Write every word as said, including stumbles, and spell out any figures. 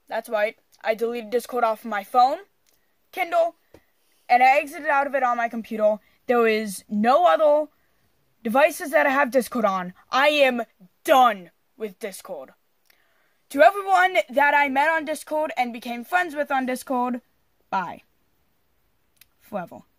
That's right. I deleted Discord off of my phone, Kindle, and I exited out of it on my computer. There is no other devices that I have Discord on. I am done with Discord. To everyone that I met on Discord and became friends with on Discord, bye. Forever.